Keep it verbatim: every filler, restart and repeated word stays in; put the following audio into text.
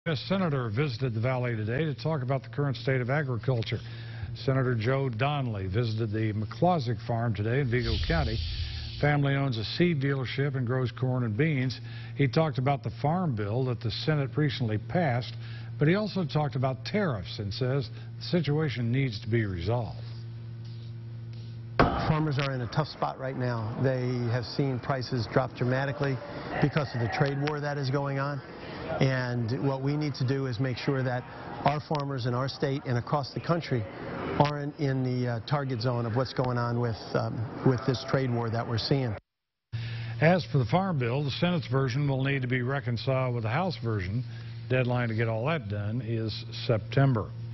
A senator visited the Valley today to talk about the current state of agriculture. Senator Joe Donnelly visited the McCloskey farm today in Vigo County. Family owns a seed dealership and grows corn and beans. He talked about the farm bill that the Senate recently passed, but he also talked about tariffs and says the situation needs to be resolved. Farmers are in a tough spot right now. They have seen prices drop dramatically because of the trade war that is going on. And what we need to do is make sure that our farmers in our state and across the country aren't in the uh, target zone of what's going on with, um, with this trade war that we're seeing. As for the farm bill, the Senate's version will need to be reconciled with the House version. Deadline to get all that done is September.